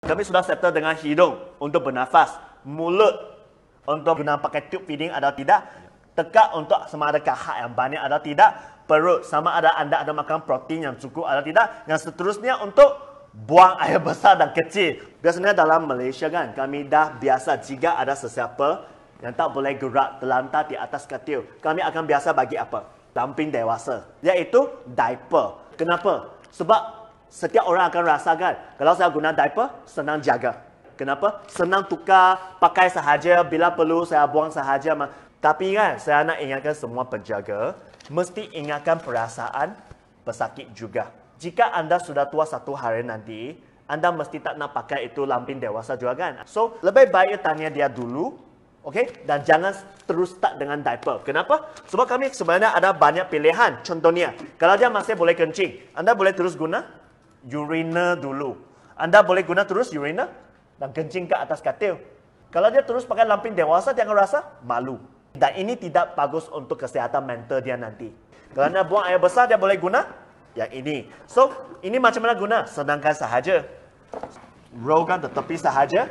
Kami sudah settle dengan hidung untuk bernafas, mulut untuk guna pakai tube feeding atau tidak, tekak untuk sama ada kahak yang banyak atau tidak, perut sama ada anda ada makan protein yang cukup atau tidak, yang seterusnya untuk buang air besar dan kecil. Biasanya dalam Malaysia kan, kami dah biasa jika ada sesiapa yang tak boleh gerak terlantar di atas katil, kami akan biasa bagi apa? Lampin dewasa, iaitu diaper. Kenapa? Sebab setiap orang akan rasakan, kalau saya guna diaper, senang jaga. Kenapa? Senang tukar, pakai sahaja, bila perlu saya buang sahaja. Tapi kan, saya nak ingatkan semua penjaga, mesti ingatkan perasaan pesakit juga. Jika anda sudah tua satu hari nanti, anda mesti tak nak pakai itu lampin dewasa juga kan. So, lebih baik tanya dia dulu, okay? Dan jangan terus start dengan diaper. Kenapa? Sebab kami sebenarnya ada banyak pilihan. Contohnya, kalau dia masih boleh kencing, anda boleh terus guna uriner dulu. Anda boleh guna terus uriner dan kencing ke atas katil. Kalau dia terus pakai lampin dewasa, dia akan rasa malu. Dan ini tidak bagus untuk kesihatan mental dia nanti. Kalau anda buang air besar, dia boleh guna yang ini. So, ini macam mana guna? Senangkan sahaja. Rollkan ke tepi sahaja.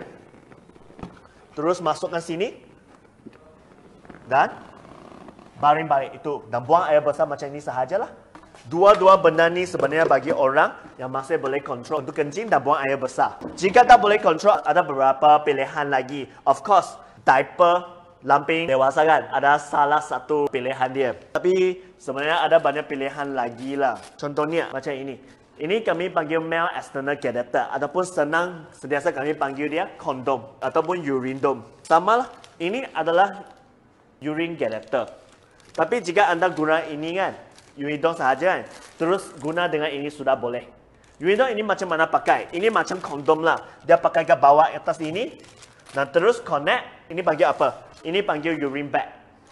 Terus masukkan sini. Dan baring balik itu. Dan buang air besar macam ini sahajalah. Dua-dua benda ni sebenarnya bagi orang yang masih boleh kontrol untuk kencing dan buang air besar. Jika tak boleh kontrol, ada beberapa pilihan lagi. Of course, diaper, lampin dewasa kan, ada salah satu pilihan dia. Tapi sebenarnya ada banyak pilihan lagi lah. Contohnya macam ini. Ini kami panggil male external catheter. Ataupun senang, sentiasa kami panggil dia kondom. Ataupun urindom. Sama lah, ini adalah urine catheter. Tapi jika anda guna ini kan, urindom sahaja kan, terus guna dengan ini sudah boleh. Urindom ini macam mana pakai? Ini macam kondom lah. Dia pakai ke bawah atas ini. Dan terus connect. Ini panggil apa? Ini panggil urine bag.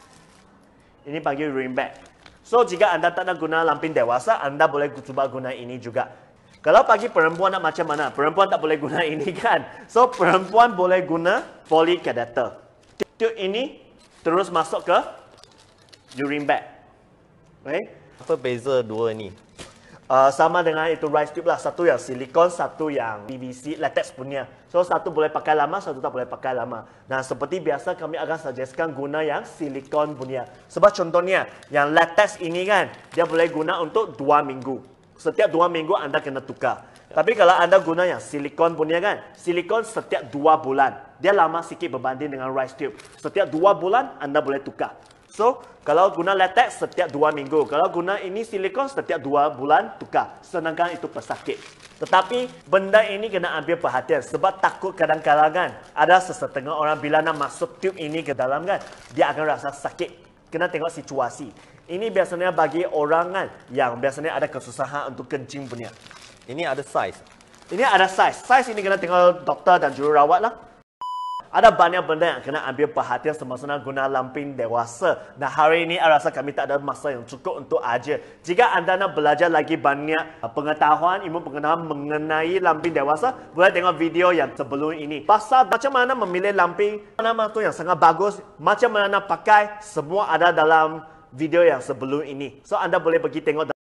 Ini panggil urine bag. So, jika anda tak nak guna lampin dewasa, anda boleh cuba guna ini juga. Kalau bagi perempuan nak macam mana? Perempuan tak boleh guna ini kan? So, perempuan boleh guna polycatheter. Tube ini terus masuk ke urine bag. Okay? Apa beza dua ni? Sama dengan itu rice tube lah. Satu yang silikon, satu yang PVC, latex punya. So, satu boleh pakai lama, satu tak boleh pakai lama. Nah, seperti biasa kami akan suggestkan guna yang silikon punya. Sebab contohnya, yang latex ini kan, dia boleh guna untuk 2 minggu. Setiap 2 minggu anda kena tukar. Tapi kalau anda guna yang silikon punya kan, silikon setiap 2 bulan. Dia lama sikit berbanding dengan rice tube. Setiap 2 bulan, anda boleh tukar. So, kalau guna latex setiap 2 minggu. Kalau guna ini silikon setiap 2 bulan tukar. Senangkan itu pesakit. Tetapi benda ini kena ambil perhatian. Sebab takut kadang-kadang kan, ada sesetengah orang bila nak masuk tube ini ke dalam kan, dia akan rasa sakit. Kena tengok situasi. Ini biasanya bagi orang kan, yang biasanya ada kesusahan untuk kencing punya. Ini ada size. Ini ada size. Size ini kena tengok doktor dan jururawat lah. Ada banyak benda yang kena ambil perhatian semasa guna lampin dewasa. Dan hari ini saya rasa kami tak ada masa yang cukup untuk ajar. Jika anda nak belajar lagi banyak pengetahuan, ilmu pengetahuan mengenai lampin dewasa, boleh tengok video yang sebelum ini. Pasal macam mana memilih lampin, mana tu yang sangat bagus, macam mana nak pakai, semua ada dalam video yang sebelum ini. So, anda boleh pergi tengok.